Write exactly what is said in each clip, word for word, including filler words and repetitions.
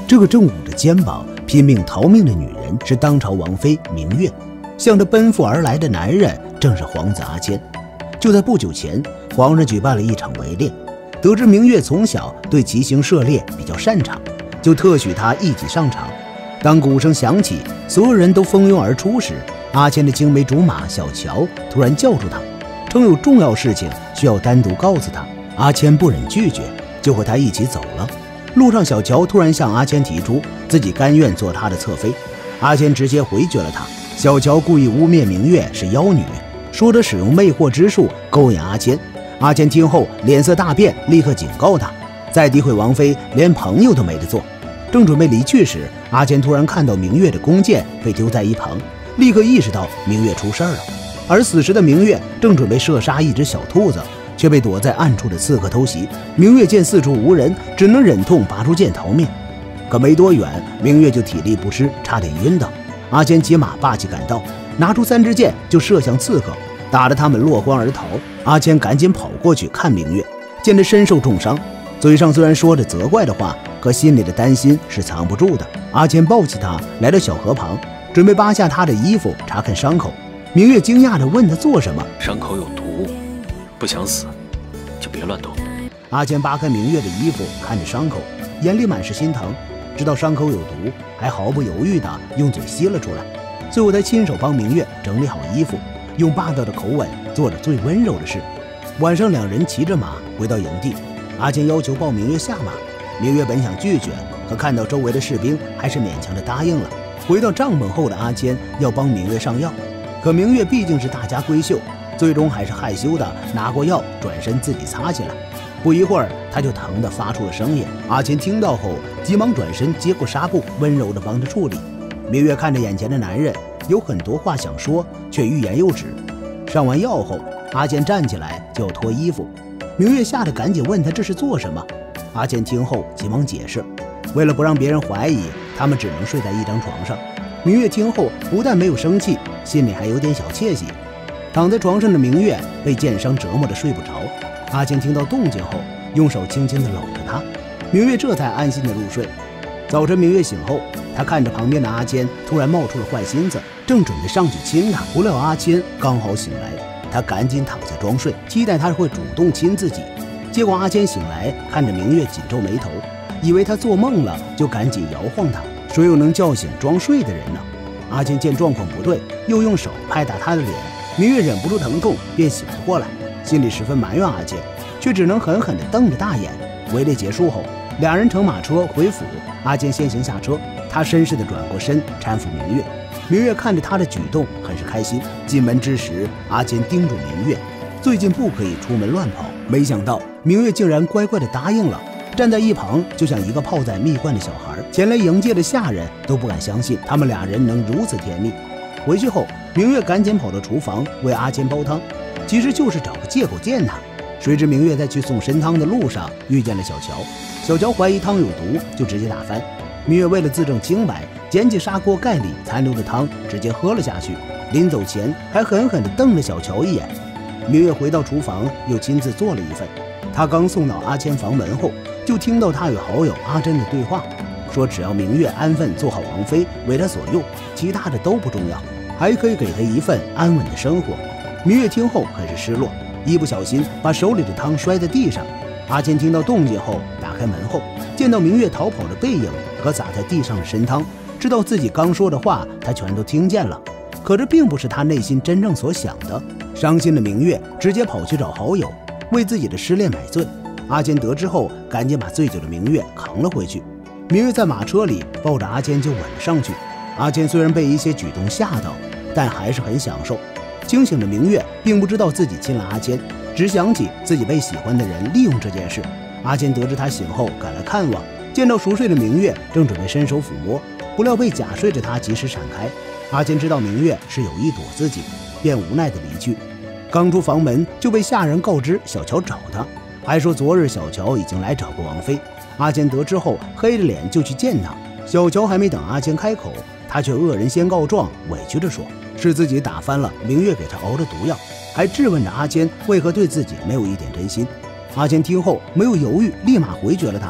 这个正捂着肩膀拼命逃命的女人是当朝王妃明月，向着奔赴而来的男人正是皇子阿坚。就在不久前，皇上举办了一场围猎，得知明月从小对骑行射猎比较擅长，就特许他一起上场。当鼓声响起，所有人都蜂拥而出时，阿坚的青梅竹马小乔突然叫住他，称有重要事情需要单独告诉他。阿坚不忍拒绝，就和他一起走了。路上，小乔突然向阿坚提出自己甘愿做他的侧妃，阿坚直接回绝了他。小乔故意污蔑明月是妖女，说着使用魅惑之术勾引阿坚。阿坚听后脸色大变，立刻警告他，再诋毁王妃连朋友都没得做。正准备离去时，阿坚突然看到明月的弓箭被丢在一旁，立刻意识到明月出事了。而此时的明月正准备射杀一只小兔子，却被躲在暗处的刺客偷袭。明月见四处无人，只能忍痛拔出剑逃命。可没多远，明月就体力不支，差点晕倒。阿坚骑马霸气赶到，拿出三支箭就射向刺客，打得他们落荒而逃。阿坚赶紧跑过去看明月，见他身受重伤，嘴上虽然说着责怪的话，可心里的担心是藏不住的。阿坚抱起他来到小河旁，准备扒下他的衣服查看伤口。明月惊讶地问他做什么， 伤口有毒，不想死就别乱动。 阿坚扒开明月的衣服，看着伤口，眼里满是心疼。知道伤口有毒，还毫不犹豫地用嘴吸了出来。最后，他亲手帮明月整理好衣服，用霸道的口吻做着最温柔的事。晚上，两人骑着马回到营地，阿坚要求抱明月下马。明月本想拒绝，可看到周围的士兵，还是勉强地答应了。回到帐篷后的阿坚要帮明月上药，可明月毕竟是大家闺秀，最终还是害羞地拿过药，转身自己擦起来。不一会儿，他就疼得发出了声音。阿坚听到后，急忙转身接过纱布，温柔地帮他处理。明月看着眼前的男人，有很多话想说，却欲言又止。上完药后，阿坚站起来就要脱衣服，明月吓得赶紧问他这是做什么。阿坚听后急忙解释，为了不让别人怀疑，他们只能睡在一张床上。明月听后不但没有生气，心里还有点小窃喜。躺在床上的明月被箭伤折磨得睡不着。阿坚听到动静后，用手轻轻地搂着他，明月这才安心地入睡。早晨明月醒后，他看着旁边的阿坚，突然冒出了坏心思，正准备上去亲他，不料阿坚刚好醒来，他赶紧躺下装睡，期待他会主动亲自己。结果阿坚醒来，看着明月紧皱眉头，以为他做梦了，就赶紧摇晃他。谁又能叫醒装睡的人呢？阿坚见状况不对，又用手拍打他的脸，明月忍不住疼痛，便醒了过来，心里十分埋怨阿坚，却只能狠狠地瞪着大眼。围猎结束后，两人乘马车回府，阿坚先行下车，他绅士地转过身搀扶明月。明月看着他的举动很是开心。进门之时，阿坚叮嘱明月最近不可以出门乱跑，没想到明月竟然乖乖地答应了，站在一旁就像一个泡在蜜罐的小孩。前来迎接的下人都不敢相信他们俩人能如此甜蜜。回去后，明月赶紧跑到厨房为阿坚煲汤，其实就是找个借口见他。谁知明月在去送参汤的路上遇见了小乔，小乔怀疑汤有毒，就直接打翻。明月为了自证清白，捡起砂锅盖里残留的汤直接喝了下去，临走前还狠狠地瞪了小乔一眼。明月回到厨房又亲自做了一份。他刚送到阿坚房门后，就听到他与好友阿珍的对话，说只要明月安分做好王妃，为他所用，其他的都不重要，还可以给他一份安稳的生活。明月听后很是失落，一不小心把手里的汤摔在地上。阿坚听到动静后打开门后，见到明月逃跑的背影和洒在地上的参汤，知道自己刚说的话他全都听见了。可这并不是他内心真正所想的。伤心的明月直接跑去找好友，为自己的失恋买醉。阿坚得知后，赶紧把醉酒的明月扛了回去。明月在马车里抱着阿坚就吻了上去。阿坚虽然被一些举动吓到，但还是很享受。清醒的明月并不知道自己亲了阿坚，只想起自己被喜欢的人利用这件事。阿坚得知他醒后赶来看望，见到熟睡的明月，正准备伸手抚摸，不料被假睡着他及时闪开。阿坚知道明月是有意躲自己，便无奈地离去。刚出房门就被下人告知小乔找他，还说昨日小乔已经来找过王妃。阿坚得知后黑着脸就去见他。小乔还没等阿坚开口，他却恶人先告状，委屈地说是自己打翻了明月给他熬的毒药，还质问着阿坚为何对自己没有一点真心。阿坚听后没有犹豫，立马回绝了他，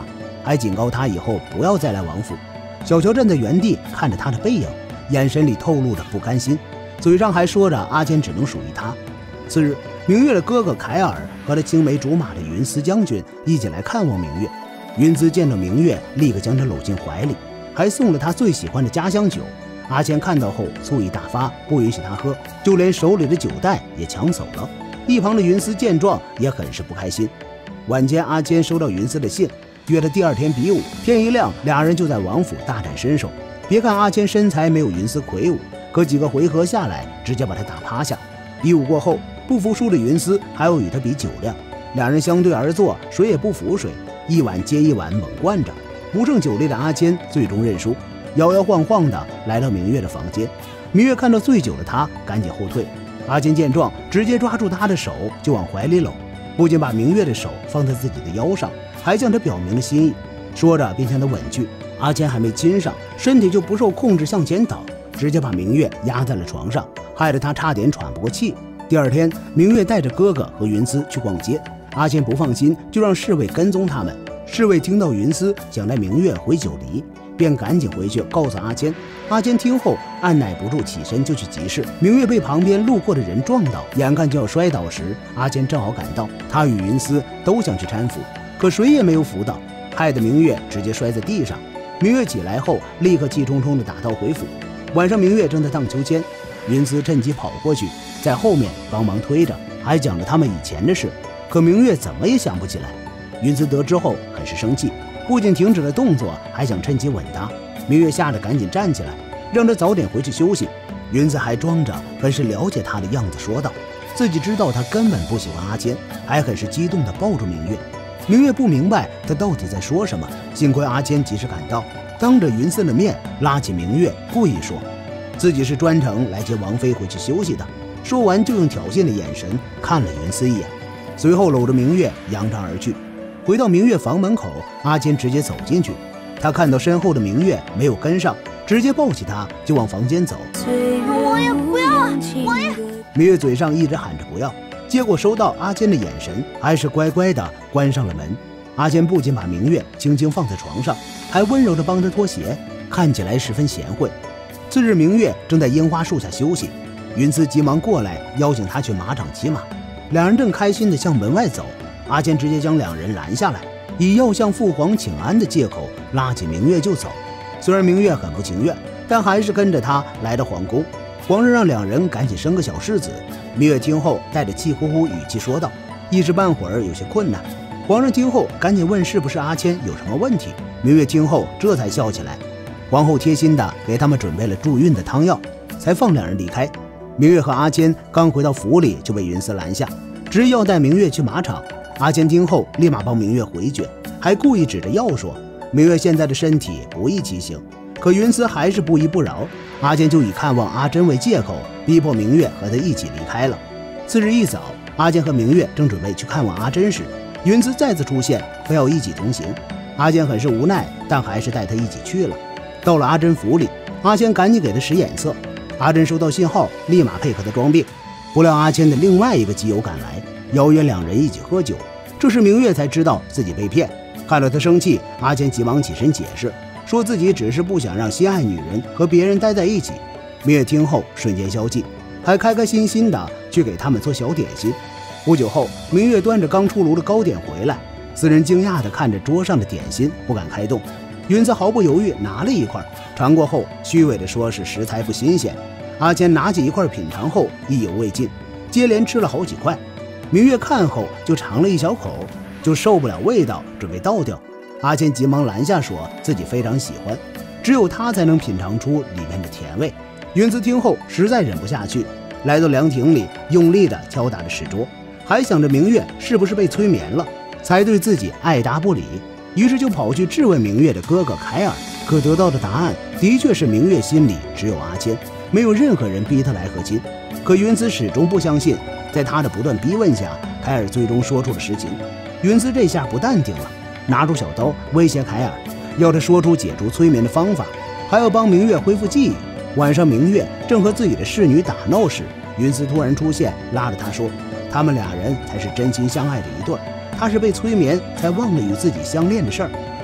还警告他以后不要再来王府。小乔站在原地看着他的背影，眼神里透露着不甘心，嘴上还说着阿坚只能属于他。次日，明月的哥哥凯尔和他青梅竹马的云思将军一起来看望明月。云思见到明月，立刻将他搂进怀里，还送了他最喜欢的家乡酒。阿坚看到后醋意大发，不允许他喝，就连手里的酒袋也抢走了。一旁的云思见状也很是不开心。晚间，阿坚收到云思的信，约他第二天比武。天一亮，俩人就在王府大展身手。别看阿坚身材没有云思魁梧，可几个回合下来，直接把他打趴下。比武过后，不服输的云思还要与他比酒量，两人相对而坐，谁也不服谁，一碗接一碗猛灌着。不胜酒力的阿坚最终认输，摇摇晃晃地来到明月的房间。明月看到醉酒的他，赶紧后退。阿坚见状，直接抓住他的手就往怀里搂，不仅把明月的手放在自己的腰上，还向他表明了心意，说着便向他吻去。阿坚还没亲上，身体就不受控制向前倒，直接把明月压在了床上，害得他差点喘不过气。第二天，明月带着哥哥和云思去逛街，阿坚不放心，就让侍卫跟踪他们。侍卫听到云思想带明月回九黎，便赶紧回去告诉阿坚。阿坚听后按耐不住，起身就去集市。明月被旁边路过的人撞倒，眼看就要摔倒时，阿坚正好赶到。他与云思都想去搀扶，可谁也没有扶到，害得明月直接摔在地上。明月起来后，立刻气冲冲地打道回府。晚上，明月正在荡秋千，云思趁机跑过去，在后面帮忙推着，还讲了他们以前的事。可明月怎么也想不起来。云思得知后很是生气，不仅停止了动作，还想趁机吻他。明月吓得赶紧站起来，让他早点回去休息。云思还装着很是了解他的样子，说道自己知道他根本不喜欢阿坚，还很是激动地抱住明月。明月不明白他到底在说什么，幸亏阿坚及时赶到，当着云思的面拉起明月，故意说自己是专程来接王妃回去休息的。说完就用挑衅的眼神看了云思一眼，随后搂着明月扬长而去。回到明月房门口，阿坚直接走进去，他看到身后的明月没有跟上，直接抱起他就往房间走。 我也不要，我也…… 明月嘴上一直喊着不要，结果收到阿坚的眼神，还是乖乖地关上了门。阿坚不仅把明月轻轻放在床上，还温柔地帮他脱鞋，看起来十分贤惠。次日，明月正在樱花树下休息，云思急忙过来邀请他去马场骑马。两人正开心地向门外走，阿坚直接将两人拦下来，以要向父皇请安的借口拉起明月就走。虽然明月很不情愿，但还是跟着他来到皇宫。皇上让两人赶紧生个小世子。明月听后带着气呼呼语气说道，一时半会儿有些困难。皇上听后赶紧问是不是阿谦有什么问题。明月听后这才笑起来。皇后贴心的给他们准备了助孕的汤药，才放两人离开。明月和阿坚刚回到府里就被云思拦下，执意要带明月去马场。阿坚听后立马帮明月回绝，还故意指着药说明月现在的身体不宜骑行。可云思还是不依不饶，阿坚就以看望阿珍为借口，逼迫明月和他一起离开了。次日一早，阿坚和明月正准备去看望阿珍时，云思再次出现，非要一起同行。阿坚很是无奈，但还是带他一起去了。到了阿珍府里，阿坚赶紧给他使眼色。阿珍收到信号，立马配合他装病。不料阿谦的另外一个基友赶来，邀约两人一起喝酒。这时明月才知道自己被骗，看到他生气，阿谦急忙起身解释，说自己只是不想让心爱女人和别人待在一起。明月听后瞬间消气，还开开心心的去给他们做小点心。不久后，明月端着刚出炉的糕点回来，四人惊讶地看着桌上的点心，不敢开动。云子毫不犹豫拿了一块，尝过后虚伪地说是食材不新鲜。阿谦拿起一块品尝后意犹未尽，接连吃了好几块。明月看后就尝了一小口，就受不了味道，准备倒掉。阿谦急忙拦下，说自己非常喜欢，只有他才能品尝出里面的甜味。云子听后实在忍不下去，来到凉亭里用力地敲打着石桌，还想着明月是不是被催眠了，才对自己爱答不理，于是就跑去质问明月的哥哥凯尔。可得到的答案的确是明月心里只有阿谦，没有任何人逼他来和亲。可云子始终不相信，在他的不断逼问下，凯尔最终说出了实情。云子这下不淡定了，拿出小刀威胁凯尔，要他说出解除催眠的方法，还要帮明月恢复记忆。晚上明月正和自己的侍女打闹时，云子突然出现，拉着他说他们俩人才是真心相爱的一对，他是被催眠才忘了与自己相恋的事儿。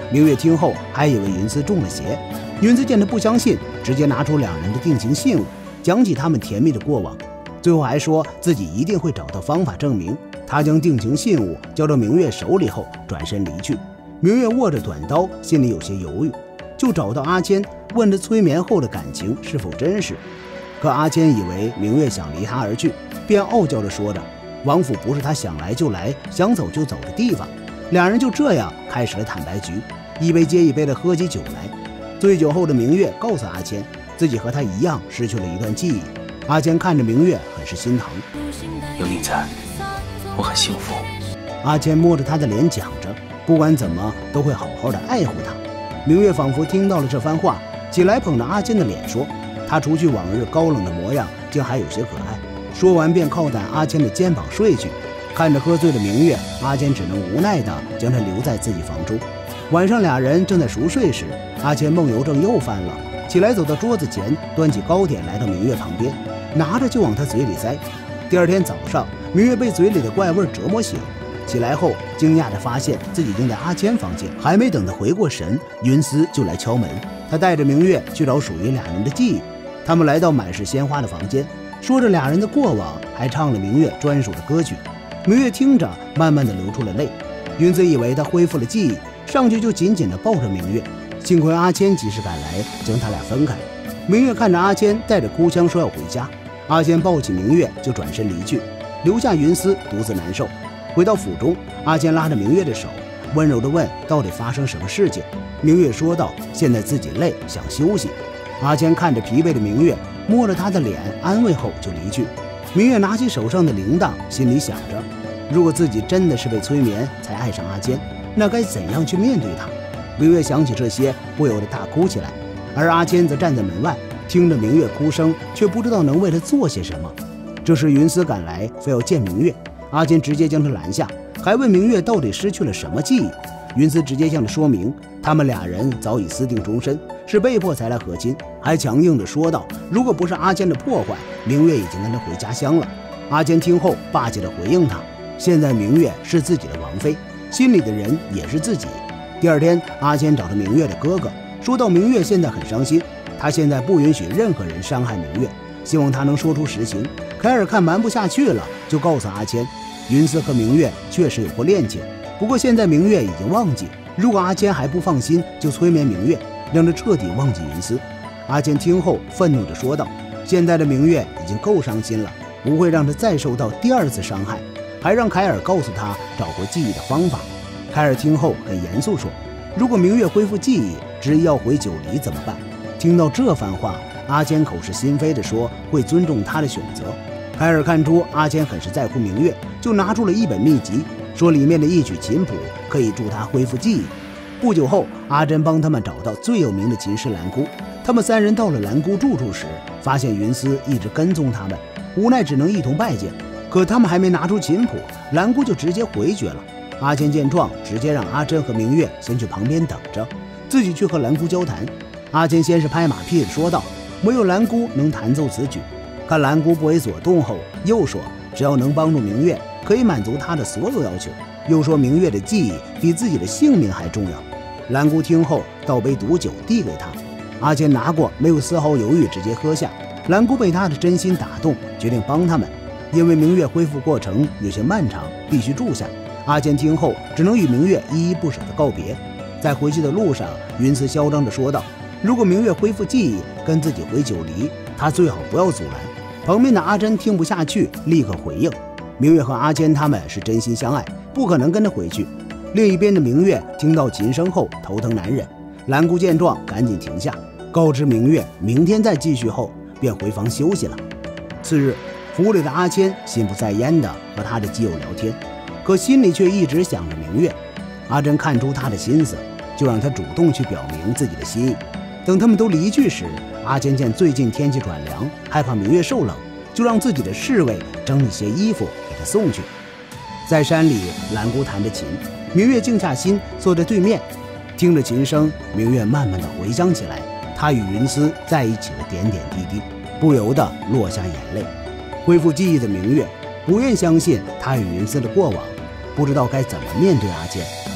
明月听后还以为云思中了邪。云思见他不相信，直接拿出两人的定情信物，讲起他们甜蜜的过往，最后还说自己一定会找到方法证明。他将定情信物交到明月手里后，转身离去。明月握着短刀，心里有些犹豫，就找到阿谦，问他催眠后的感情是否真实。可阿谦以为明月想离他而去，便傲娇地说着，王府不是他想来就来，想走就走的地方。两人就这样开始了坦白局，一杯接一杯地喝起酒来。醉酒后的明月告诉阿谦，自己和他一样失去了一段记忆。阿谦看着明月，很是心疼。 有你在，我很幸福。 阿谦摸着他的脸讲着，不管怎么都会好好的爱护他。明月仿佛听到了这番话，起来捧着阿谦的脸说，他除去往日高冷的模样，竟还有些可爱。说完便靠在阿谦的肩膀睡去。看着喝醉的明月，阿谦只能无奈地将他留在自己房中。晚上俩人正在熟睡时，阿谦梦游症又犯了，起来走到桌子前，端起糕点来到明月旁边，拿着就往他嘴里塞。第二天早上，明月被嘴里的怪味折磨醒，起来后惊讶地发现自己正在阿谦房间。还没等他回过神，云思就来敲门。他带着明月去找属于俩人的记忆。他们来到满是鲜花的房间，说着俩人的过往，还唱了明月专属的歌曲。明月听着，慢慢地流出了泪。云思以为他恢复了记忆，上去就紧紧地抱着明月。幸亏阿谦及时赶来，将他俩分开。明月看着阿谦带着哭腔说要回家，阿谦抱起明月就转身离去，留下云思独自难受。回到府中，阿谦拉着明月的手，温柔地问到底发生什么事情。明月说道，现在自己累，想休息。阿谦看着疲惫的明月，摸着她的脸安慰后就离去。明月拿起手上的铃铛，心里想着，如果自己真的是被催眠才爱上阿谦，那该怎样去面对他？明月想起这些，不由得大哭起来。而阿谦则站在门外，听着明月哭声，却不知道能为他做些什么。这时云思赶来，非要见明月，阿谦直接将他拦下，还问明月到底失去了什么记忆。云思直接向他说明，他们俩人早已私定终身，是被迫才来和亲，还强硬地说道，如果不是阿谦的破坏，明月已经跟他回家乡了。阿谦听后霸气地回应他，现在明月是自己的王妃，心里的人也是自己。第二天，阿谦找到明月的哥哥，说到明月现在很伤心，他现在不允许任何人伤害明月，希望他能说出实情。凯尔看瞒不下去了，就告诉阿谦，云思和明月确实有过恋情，不过现在明月已经忘记，如果阿谦还不放心，就催眠明月，让他彻底忘记云思。阿谦听后愤怒地说道，现在的明月已经够伤心了，不会让他再受到第二次伤害，还让凯尔告诉他找回记忆的方法。凯尔听后很严肃说，如果明月恢复记忆，执意要回九黎怎么办？听到这番话，阿谦口是心非地说会尊重他的选择。凯尔看出阿谦很是在乎明月，就拿出了一本秘籍，说里面的一曲琴谱可以助他恢复记忆。不久后，阿珍帮他们找到最有名的琴师兰姑。他们三人到了兰姑住处时，发现云思一直跟踪他们，无奈只能一同拜见。可他们还没拿出琴谱，兰姑就直接回绝了。阿谦见状，直接让阿珍和明月先去旁边等着，自己去和兰姑交谈。阿谦先是拍马屁地说道，没有兰姑能弹奏此曲。看兰姑不为所动后，又说只要能帮助明月，可以满足他的所有要求，又说明月的记忆比自己的性命还重要。兰姑听后倒杯毒酒递给他，阿谦拿过，没有丝毫犹豫直接喝下。兰姑被他的真心打动，决定帮他们。因为明月恢复过程有些漫长，必须住下。阿谦听后只能与明月依依不舍地告别。在回去的路上，云思嚣张地说道，如果明月恢复记忆跟自己回九黎，他最好不要阻拦。旁边的阿珍听不下去，立刻回应，明月和阿谦他们是真心相爱，不可能跟他回去。另一边的明月听到琴声后头疼难忍，兰姑见状赶紧停下，告知明月明天再继续后，便回房休息了。次日，府里的阿谦心不在焉地和他的基友聊天，可心里却一直想着明月。阿珍看出他的心思，就让他主动去表明自己的心意。等他们都离去时，阿谦见最近天气转凉，害怕明月受冷，就让自己的侍卫整理些衣服给他送去。在山里，兰姑弹着琴，明月静下心坐在对面，听着琴声，明月慢慢的回想起来他与云思在一起的点点滴滴，不由得落下眼泪。恢复记忆的明月不愿相信他与云思的过往，不知道该怎么面对阿谦。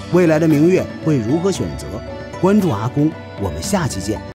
未来的明月会如何选择？关注阿公，我们下期见。